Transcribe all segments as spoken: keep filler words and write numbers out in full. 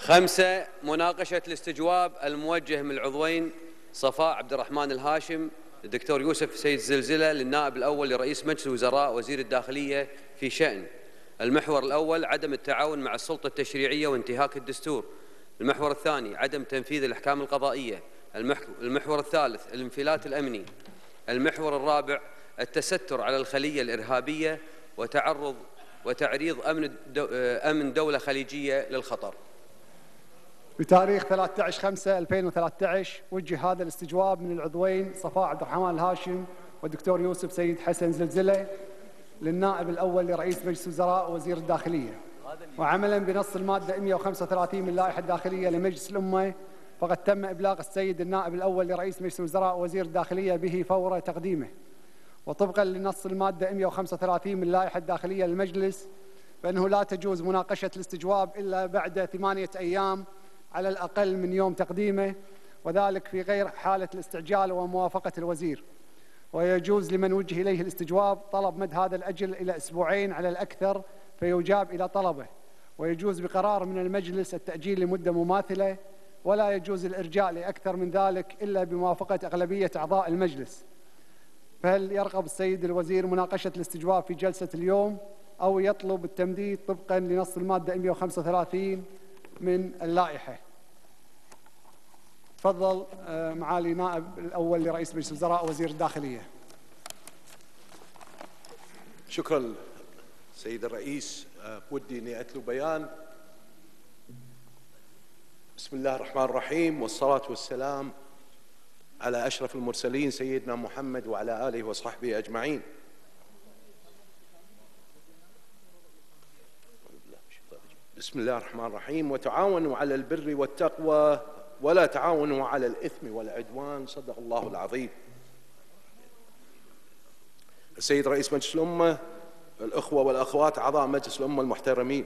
خمسة، مناقشة الاستجواب الموجه من العضوين صفاء عبد الرحمن الهاشم الدكتور يوسف سيد زلزلة للنائب الأول لرئيس مجلس الوزراء وزير الداخلية في شأن: المحور الأول عدم التعاون مع السلطة التشريعية وانتهاك الدستور. المحور الثاني عدم تنفيذ الأحكام القضائية. المحور الثالث الانفلات الأمني. المحور الرابع التستر على الخلية الإرهابية وتعرض وتعريض أمن أمن دولة خليجية للخطر. بتاريخ ثلاثة عشر خمسة ألفين وثلاثة عشر وجه هذا الاستجواب من العضوين صفاء عبد الرحمن الهاشم والدكتور يوسف سيد حسن زلزلة للنائب الأول لرئيس مجلس الوزراء ووزير الداخلية، وعملا بنص المادة مئة وخمسة وثلاثين من اللائحة الداخلية لمجلس الأمة، فقد تم إبلاغ السيد النائب الأول لرئيس مجلس الوزراء ووزير الداخلية به فور تقديمه. وطبقا لنص المادة مئة وخمسة وثلاثين من اللائحة الداخلية للمجلس، فإنه لا تجوز مناقشة الاستجواب إلا بعد ثمانية أيام على الأقل من يوم تقديمه، وذلك في غير حالة الاستعجال وموافقة الوزير. ويجوز لمن وجه إليه الاستجواب طلب مد هذا الأجل إلى أسبوعين على الأكثر فيجاب إلى طلبه، ويجوز بقرار من المجلس التأجيل لمدة مماثلة، ولا يجوز الإرجاء لأكثر من ذلك إلا بموافقة أغلبية أعضاء المجلس. فهل يرغب السيد الوزير مناقشة الاستجواب في جلسة اليوم أو يطلب التمديد طبقا لنص المادة مئة وخمسة وثلاثين من اللائحة؟ تفضل معالي نائب الأول لرئيس مجلس الوزراء وزير الداخلية. شكرا سيد الرئيس. ودي أني أتلو بيان. بسم الله الرحمن الرحيم، والصلاة والسلام على أشرف المرسلين سيدنا محمد وعلى آله وصحبه أجمعين. بسم الله الرحمن الرحيم. وتعاونوا على البر والتقوى ولا تعاونوا على الإثم والعدوان. صدق الله العظيم. السيد رئيس مجلس الأمة، الأخوة والأخوات أعضاء مجلس الأمة المحترمين،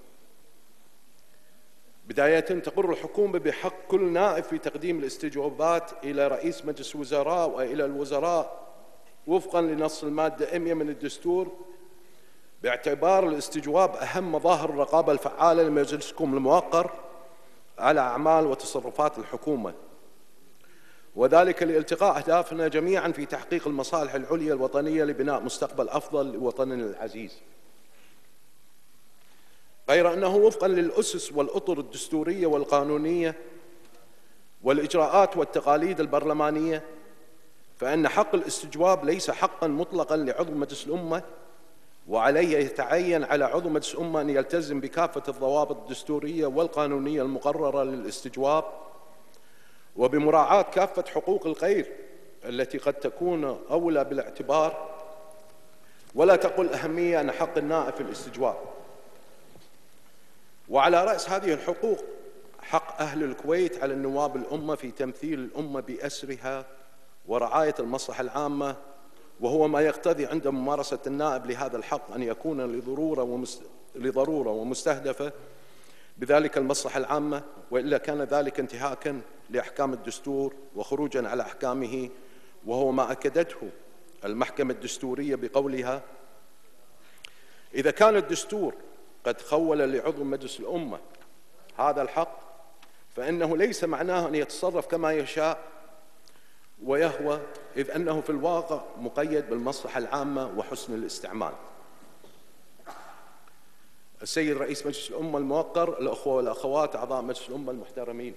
بداية تقر الحكومة بحق كل نائب في تقديم الاستجوابات إلى رئيس مجلس الوزراء وإلى الوزراء وفقا لنص المادة مئة من الدستور، باعتبار الاستجواب أهم مظاهر الرقابة الفعالة لمجلسكم الموقر على أعمال وتصرفات الحكومة، وذلك لالتقاء أهدافنا جميعا في تحقيق المصالح العليا الوطنية لبناء مستقبل أفضل لوطننا العزيز. غير أنه وفقا للأسس والأطر الدستورية والقانونية والإجراءات والتقاليد البرلمانية، فإن حق الاستجواب ليس حقا مطلقا لعضو مجلس الأمة، وعليه يتعين على عضو مجلس الأمة أن يلتزم بكافة الضوابط الدستورية والقانونية المقررة للاستجواب، وبمراعاة كافة حقوق الغير التي قد تكون أولى بالاعتبار، ولا تقل أهمية أن حق النائب في الاستجواب. وعلى رأس هذه الحقوق حق أهل الكويت على النواب الأمة في تمثيل الأمة بأسرها ورعاية المصلحة العامة، وهو ما يقتضي عند ممارسة النائب لهذا الحق أن يكون لضرورة ومست... لضرورة ومستهدفة بذلك المصلحة العامة، وإلا كان ذلك انتهاكا لأحكام الدستور وخروجا على أحكامه، وهو ما أكدته المحكمة الدستورية بقولها: إذا كان الدستور قد خول لعضو مجلس الأمة هذا الحق، فإنه ليس معناه أن يتصرف كما يشاء ويهوى، إذ أنه في الواقع مقيد بالمصلحة العامة وحسن الاستعمال. السيد رئيس مجلس الأمة الموقر، الأخوة والأخوات أعضاء مجلس الأمة المحترمين،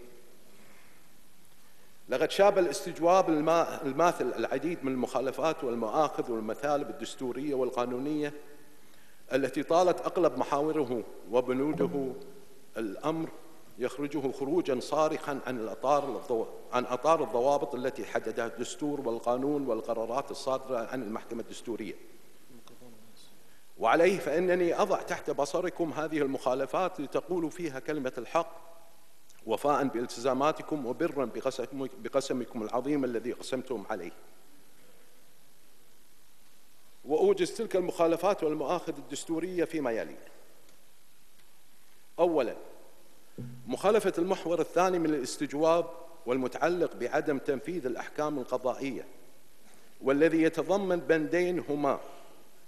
لقد شاب الاستجواب الماثل العديد من المخالفات والمآخذ والمثالب الدستورية والقانونية التي طالت أغلب محاوره وبنوده الأمر يخرجه خروجا صارخا عن الأطار عن أطار الضوابط التي حددها الدستور والقانون والقرارات الصادرة عن المحكمة الدستورية. وعليه فإنني أضع تحت بصركم هذه المخالفات لتقولوا فيها كلمة الحق وفاء بالتزاماتكم وبرا بقسمكم العظيم الذي قسمتم عليه. وأوجز تلك المخالفات والمآخذ الدستورية فيما يلي: أولا، مخالفة المحور الثاني من الاستجواب والمتعلق بعدم تنفيذ الأحكام القضائية، والذي يتضمن بندين هما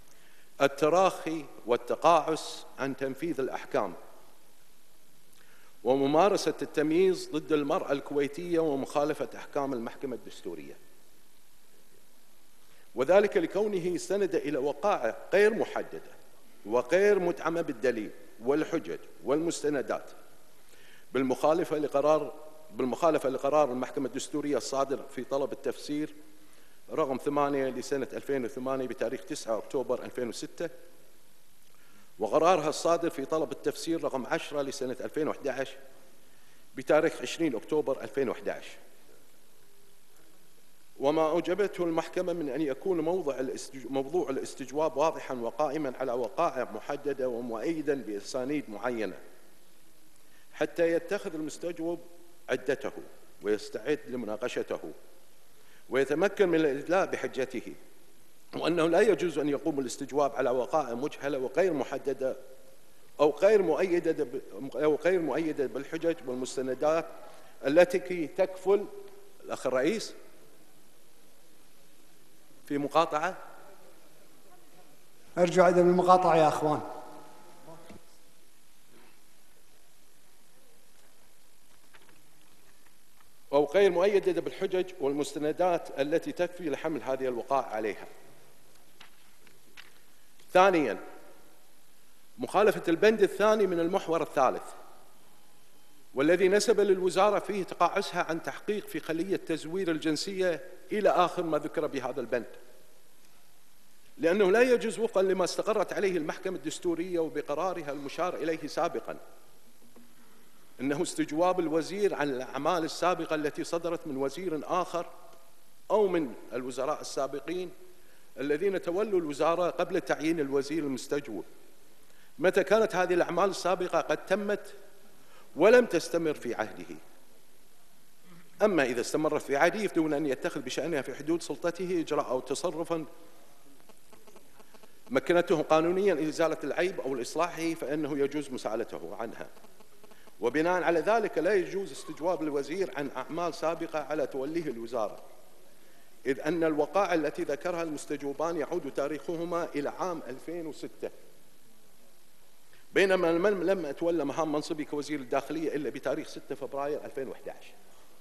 التراخي والتقاعس عن تنفيذ الأحكام، وممارسة التمييز ضد المرأة الكويتية ومخالفة أحكام المحكمة الدستورية، وذلك لكونه استند إلى وقائع غير محددة وغير مدعمة بالدليل والحجج والمستندات، بالمخالفة لقرار بالمخالفة لقرار المحكمة الدستورية الصادر في طلب التفسير رقم ثمانية لسنة ألفين وثمانية بتاريخ تسعة أكتوبر ألفين وستة، وقرارها الصادر في طلب التفسير رقم عشرة لسنة ألفين وأحد عشر بتاريخ عشرين أكتوبر ألفين وأحد عشر. وما أوجبته المحكمة من أن يكون موضع موضوع الاستجواب واضحاً وقائماً على وقائع محددة ومؤيداً بأسانيد معينة حتى يتخذ المستجوب عدته ويستعد لمناقشته ويتمكن من الإدلاء بحجته، وأنه لا يجوز أن يقوم الاستجواب على وقائع مجهلة وغير محددة أو غير مؤيدة أو غير مؤيدة بالحجج والمستندات التي تكفل. الأخ الرئيس في مقاطعة، ارجع إذا من المقاطعة يا أخوان. أو غير مؤيدة بالحجج والمستندات التي تكفي لحمل هذه الوقائع عليها. ثانياً، مخالفة البند الثاني من المحور الثالث، والذي نسب للوزارة فيه تقاعسها عن تحقيق في خلية تزوير الجنسية إلى آخر ما ذكر بهذا البند، لأنه لا يجوز وفقاً لما استقرت عليه المحكمة الدستورية وبقرارها المشار إليه سابقاً إنه استجواب الوزير عن الأعمال السابقة التي صدرت من وزير آخر أو من الوزراء السابقين الذين تولوا الوزارة قبل تعيين الوزير المستجوب، متى كانت هذه الأعمال السابقة قد تمت ولم تستمر في عهده. أما إذا استمرت في عهده دون أن يتخذ بشأنها في حدود سلطته إجراء أو تصرفاً مكنته قانونياً إزالة العيب أو إصلاحه، فإنه يجوز مساءلته عنها. وبناء على ذلك لا يجوز استجواب الوزير عن أعمال سابقة على توليه الوزارة، إذ أن الوقائع التي ذكرها المستجوبان يعود تاريخهما إلى عام ألفين وستة، بينما من لم أتولى مهام منصبي كوزير الداخلية إلا بتاريخ ستة فبراير ألفين وأحد عشر.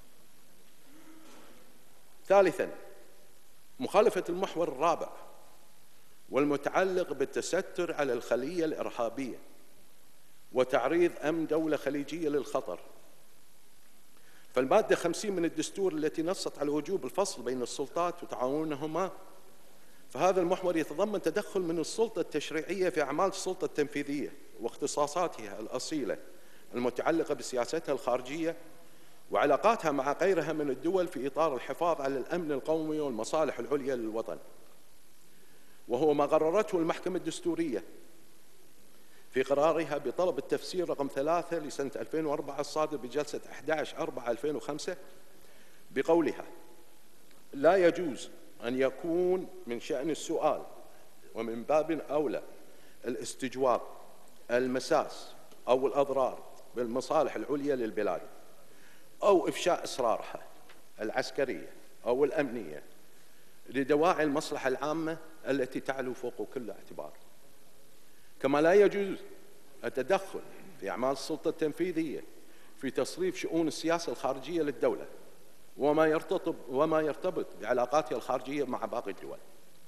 ثالثاً، مخالفة المحور الرابع والمتعلق بالتستر على الخلية الإرهابية وتعريض أمن دولة خليجية للخطر. فالمادة خمسين من الدستور التي نصت على وجوب الفصل بين السلطات وتعاونهما، فهذا المحور يتضمن تدخل من السلطة التشريعية في أعمال السلطة التنفيذية واختصاصاتها الأصيلة المتعلقة بسياستها الخارجية وعلاقاتها مع غيرها من الدول في إطار الحفاظ على الأمن القومي والمصالح العليا للوطن، وهو ما قررته المحكمة الدستورية في قرارها بطلب التفسير رقم ثلاثة لسنة ألفين وأربعة الصادر بجلسة أحد عشر أربعة ألفين وخمسة بقولها: لا يجوز أن يكون من شأن السؤال ومن باب أولى الاستجواب المساس أو الأضرار بالمصالح العليا للبلاد أو إفشاء أسرارها العسكرية أو الأمنية لدواعي المصلحة العامة التي تعلو فوق كل اعتبار. كما لا يجوز التدخل في أعمال السلطة التنفيذية في تصريف شؤون السياسة الخارجية للدولة وما يرتبط وما يرتبط بعلاقاتها الخارجية مع باقي الدول.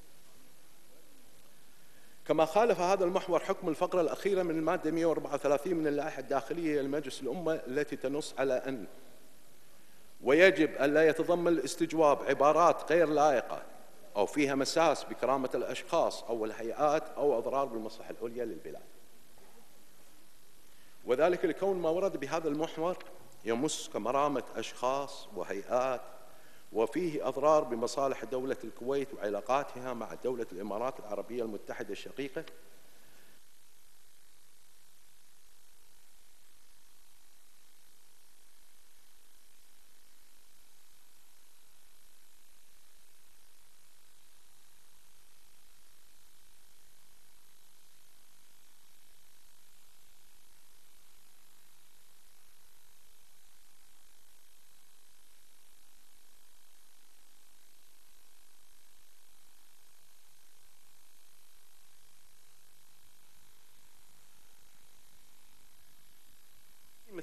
كما خالف هذا المحور حكم الفقرة الأخيرة من المادة مئة وأربعة وثلاثين من اللائحة الداخلية لمجلس الأمة التي تنص على أن ويجب أن لا يتضمن الاستجواب عبارات غير لائقة أو فيها مساس بكرامة الأشخاص أو الهيئات أو أضرار بالمصلحة العليا للبلاد، وذلك لكون ما ورد بهذا المحور يمس كمرامة أشخاص وهيئات وفيه أضرار بمصالح دولة الكويت وعلاقاتها مع دولة الإمارات العربية المتحدة الشقيقة،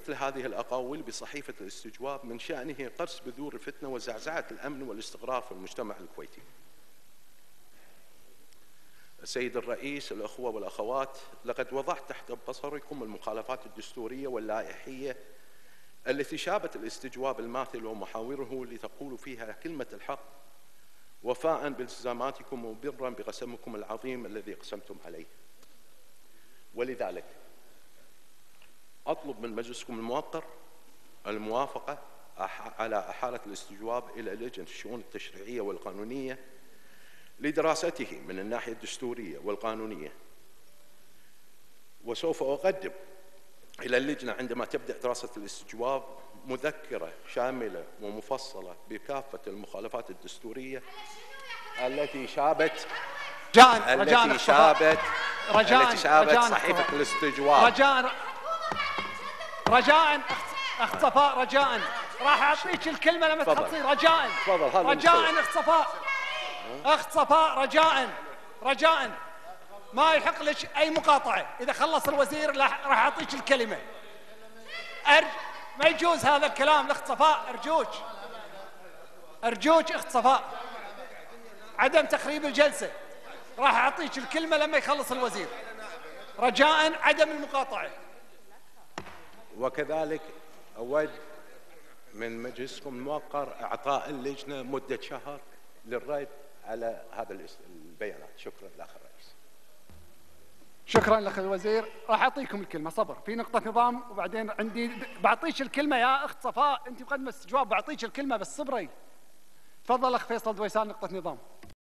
مثل هذه الأقاويل بصحيفة الاستجواب من شأنه قرص بذور الفتنة وزعزعة الأمن والاستقرار في المجتمع الكويتي. السيد الرئيس، الأخوة والأخوات، لقد وضعت تحت بصركم المخالفات الدستورية واللائحية التي شابت الاستجواب الماثل ومحاوره لتقولوا فيها كلمة الحق وفاء بالتزاماتكم وبرا بقسمكم العظيم الذي قسمتم عليه. ولذلك أطلب من مجلسكم الموقر الموافقة على إحالة الاستجواب إلى لجنة الشؤون التشريعية والقانونية لدراسته من الناحية الدستورية والقانونية، وسوف أقدم إلى اللجنة عندما تبدأ دراسة الاستجواب مذكرة شاملة ومفصلة بكافة المخالفات الدستورية التي شابت رجاء رجاء التي شابت رجاء التي شابت رجاء صحيفة الاستجواب. رجاء رجاء اخت صفاء، رجاء راح اعطيك الكلمة لما تخلصين. رجاء رجاء اخت صفاء، اخت صفاء رجاء رجاء ما يحق لك اي مقاطعة. اذا خلص الوزير راح اعطيك الكلمة. أرج... ما يجوز هذا الكلام لاخت صفاء، ارجوك ارجوك اخت صفاء، عدم تخريب الجلسة. راح اعطيك الكلمة لما يخلص الوزير. رجاء عدم المقاطعة. وكذلك أود من مجلسكم الموقر إعطاء اللجنة مدة شهر للرد على هذا البيانات. شكرا لأخ الرئيس. شكرا لأخ الوزير. راح أعطيكم الكلمة. صبر، في نقطة نظام وبعدين عندي بعطيك الكلمة يا أخت صفاء. أنت مقدمة استجواب، بعطيك الكلمة بس صبري. تفضل أخ فيصل دويسان، نقطة نظام.